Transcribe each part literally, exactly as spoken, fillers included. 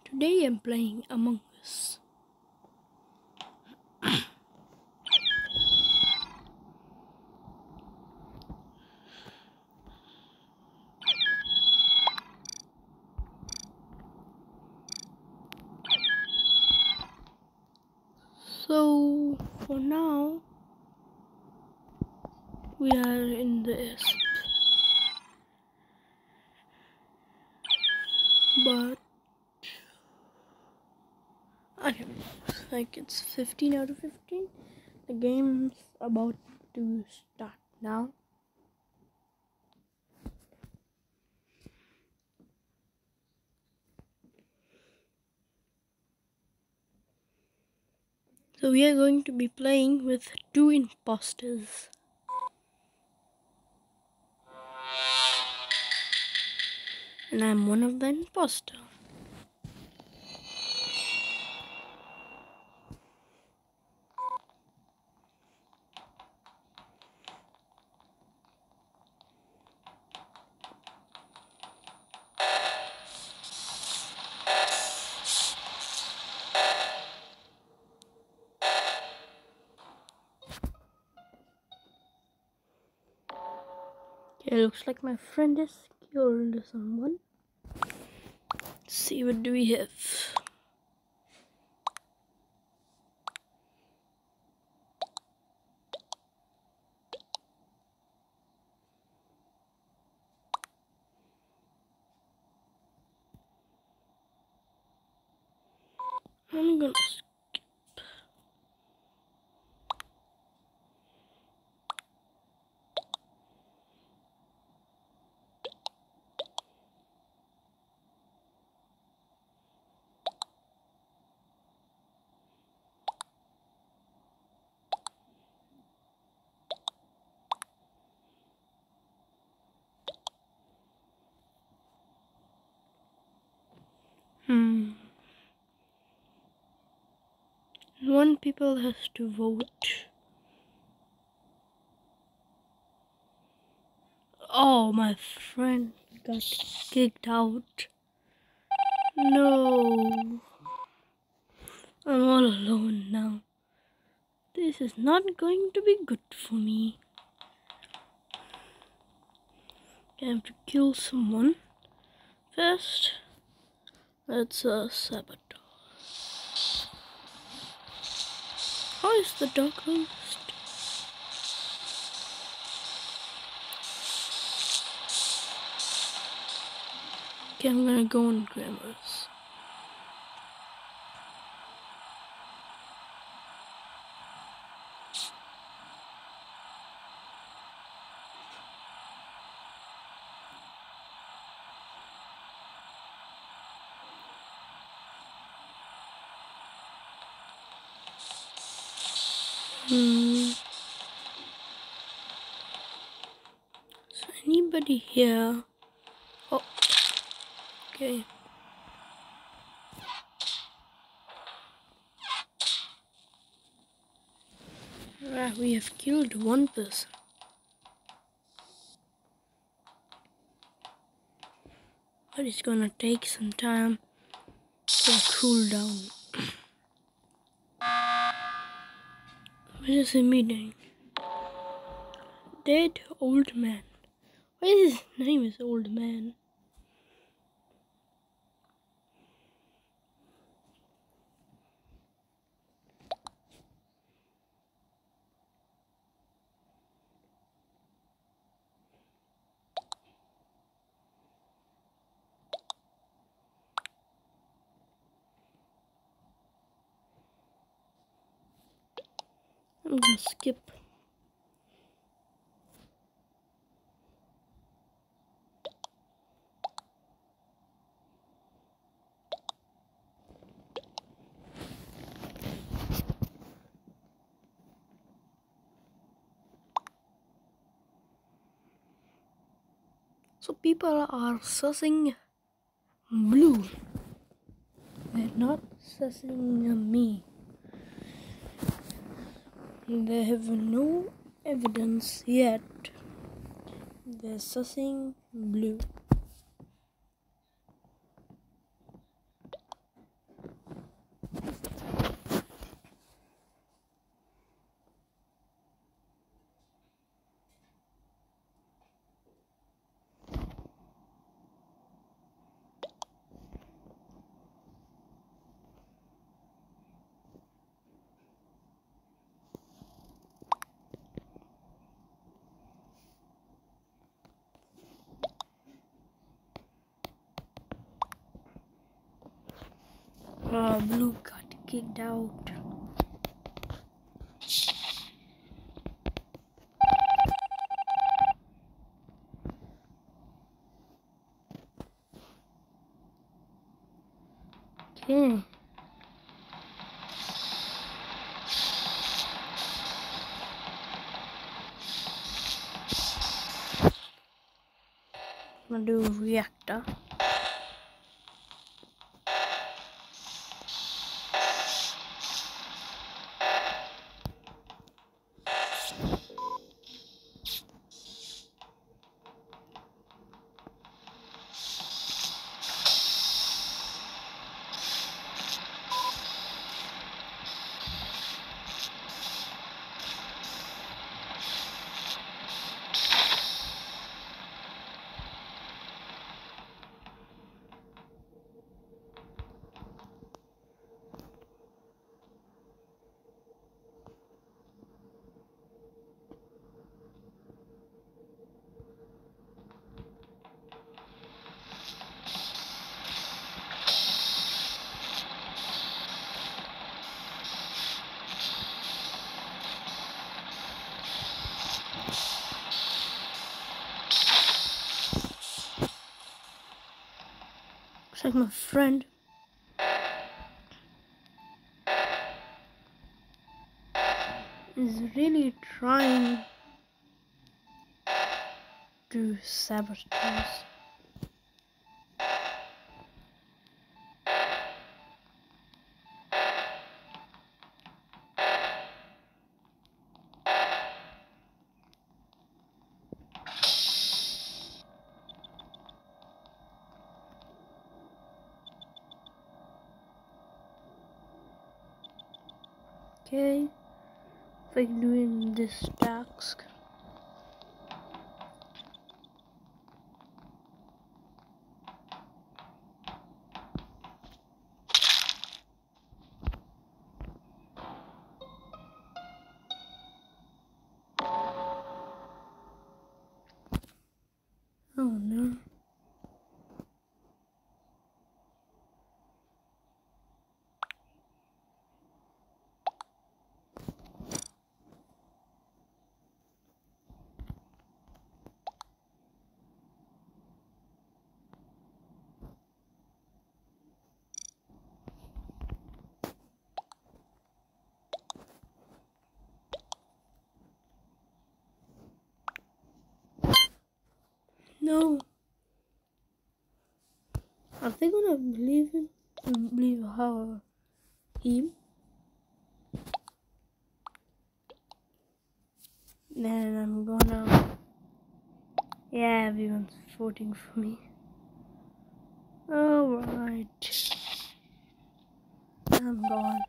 Today I'm playing Among Us. So for now we are in the S P, but I don't know, like it's fifteen out of fifteen. The game's about to start now. So we are going to be playing with two imposters. And I'm one of the imposters. Okay, looks like my friend has killed someone. Let's see, what do we have? I'm gonna skip. Hmm. One people has to vote. Oh, my friend got kicked out. No. I'm all alone now. This is not going to be good for me. I have to kill someone. First, let's uh, sabotage. How is the dog lost? Okay, I'm gonna go on Grandma's. Hmm. Is anybody here? Oh, okay. Ah, we have killed one person. But it's gonna take some time to cool down. What is he meeting? Dead old man. Why is his name is old man? I'm gonna skip. So people are sussing blue. They're not sussing me. They have no evidence yet. They're sussing blue. Uh, blue got kicked out. Okay. I'm gonna do reactor. Looks like my friend. Is really trying to sabotage. Okay, if I can do in this task. Oh no. No. Are they gonna believe him? Believe how him? Then I'm gonna. Yeah, everyone's voting for me. Alright. I'm gone.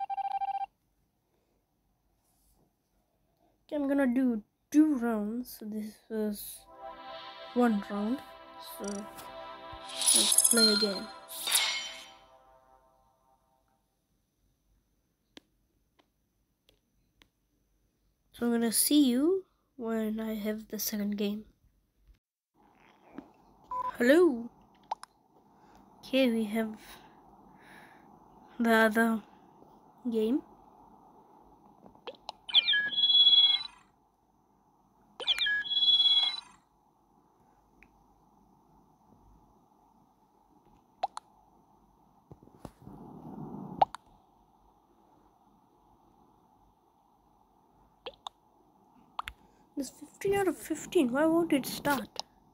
Okay, I'm gonna do two rounds. So this was one round. So let's play again. So I'm gonna see you when I have the second game. Hello. Okay, we have the other game. It's fifteen out of fifteen. Why won't it start?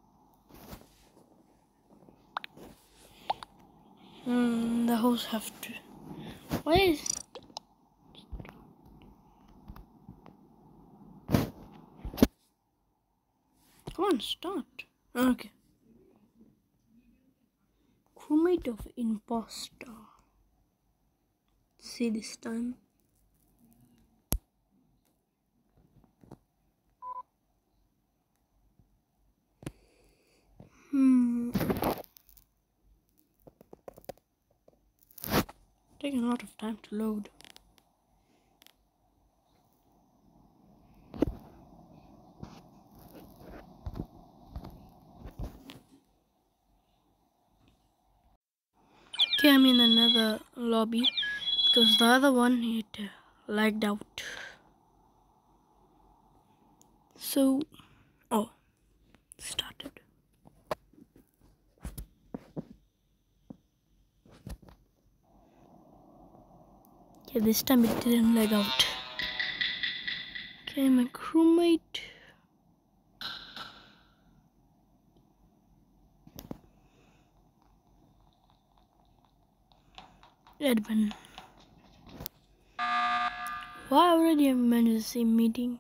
Hmm, the host have to. Why is? Come on, start. Okay. Crewmate of imposter. See this time. Hmm. Taking a lot of time to load. Okay, I'm in another lobby because the other one it uh, lagged out. So, oh, started. Okay, this time it didn't lag out. Okay, my crewmate. Edmund. Why already am I in the same meeting?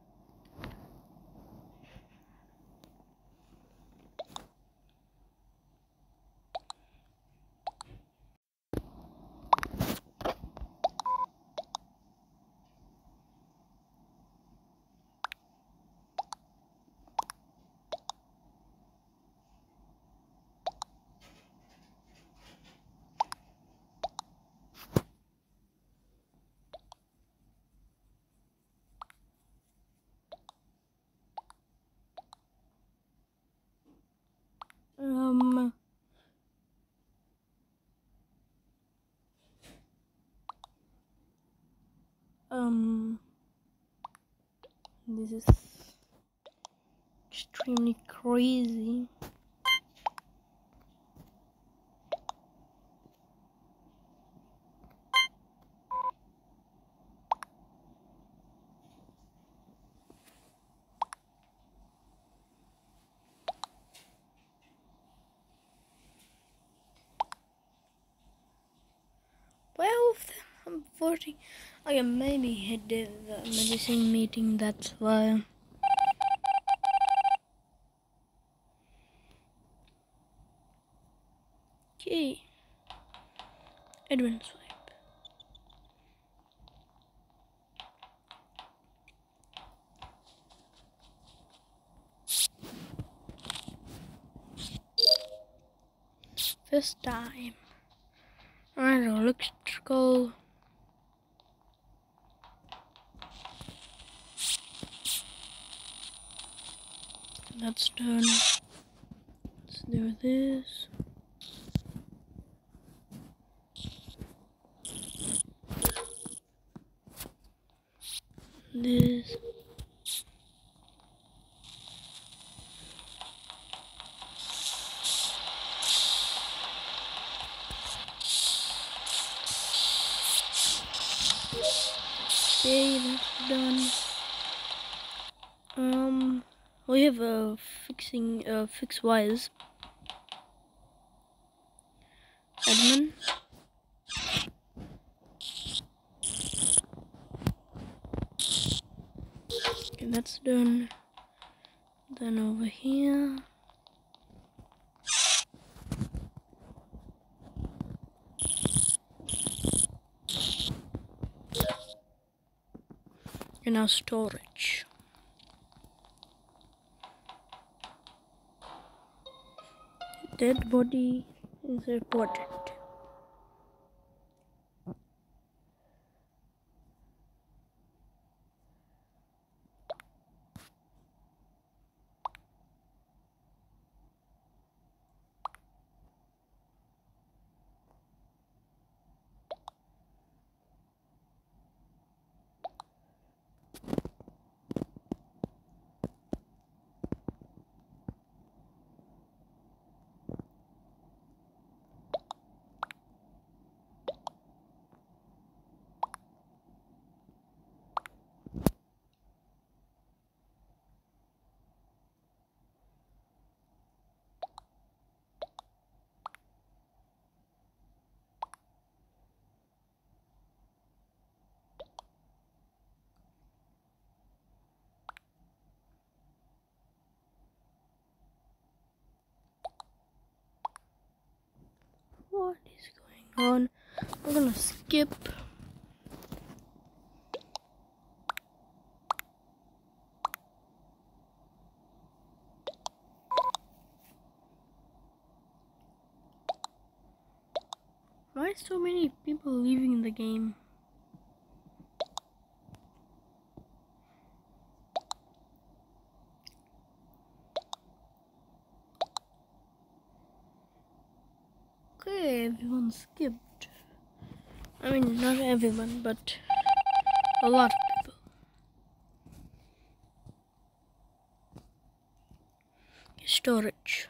Um, um, this is extremely crazy. Well, I'm voting. Okay, maybe he did the medicine meeting, that's why. Okay. Edwin swipe. First time. Alright, electrical. That's done. Let's do this. This. Okay, that's done. Um, we have a uh, fixing uh, fix wires. Admin. Okay, that's done. Then over here. And now storage. Dead body is reported. What is going on? We're gonna skip. Why so many people leaving the game? Okay, everyone skipped. I mean, not everyone, but a lot of people. Storage.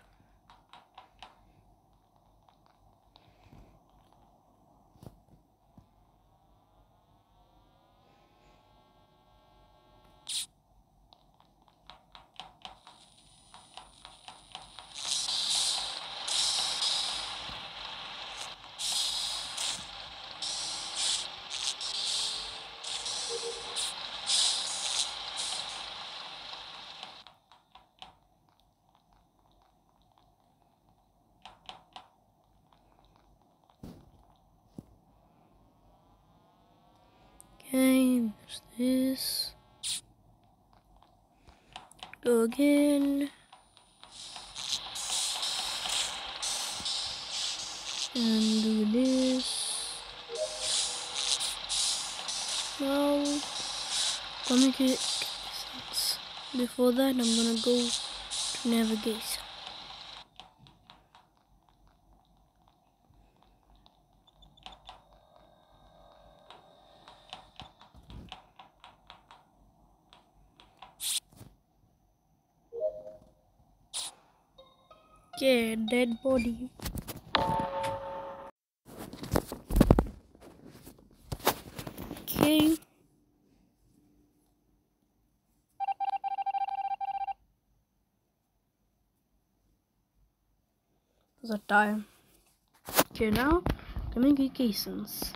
Okay, there's this. Go again. And do this. Now, communicate. Before that, I'm gonna go to navigation. Okay, dead body. Okay. The time. Okay, now communications.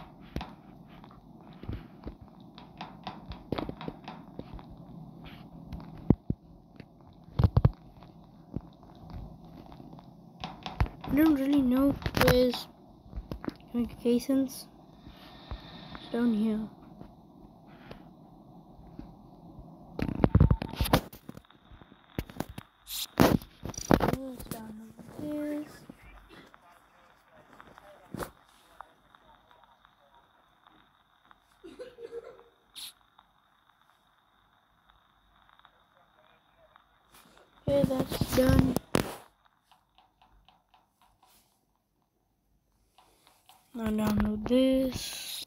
I don't really know where's communications. It's down here. Oh, it's down over this. Okay, that's done. Now download this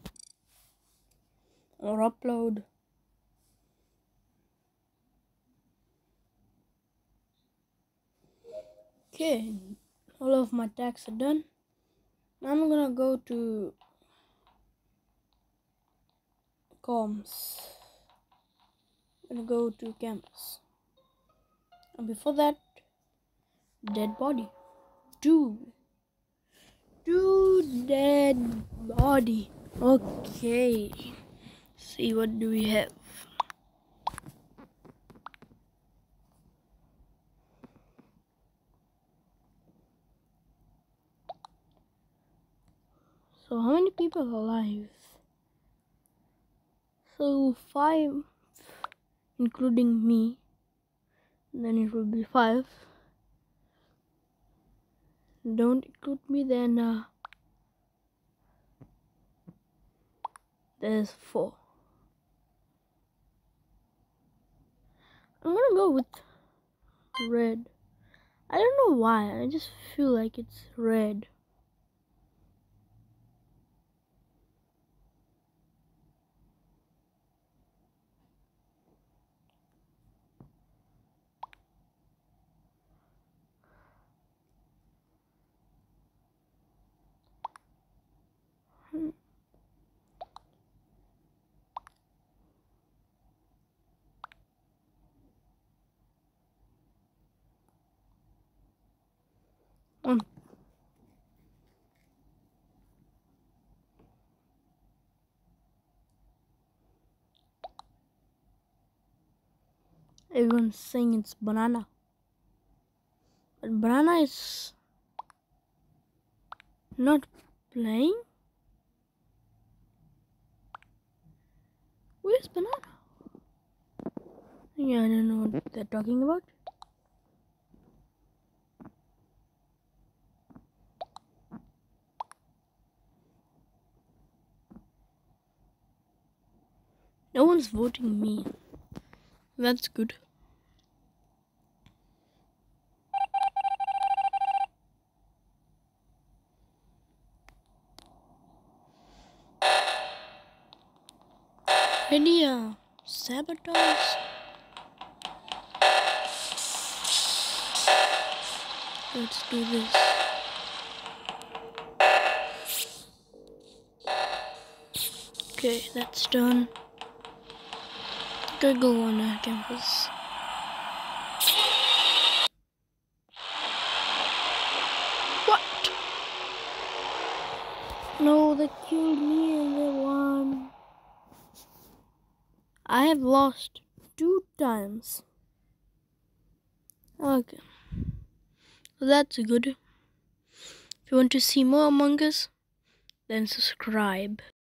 or upload. Okay, all of my tags are done. Now I'm gonna go to comms. I'm gonna go to campus. And before that, dead body. Two. Two dead body. Okay. See, what do we have? So how many people are alive? So five, including me. Then it will be five. Don't include me, then uh, there's four. I'm gonna go with red. I don't know why, I just feel like it's red. Hmm. One. Everyone's saying it's banana. But banana is not playing? Where's banana? Yeah, I don't know what they're talking about. No one's voting me. That's good. Idea. Sabotage. Let's do this. Okay, that's done. Gotta go on our campus. What? No, they killed me and they won. I have lost two times. Okay. So that's good. If you want to see more Among Us, then subscribe.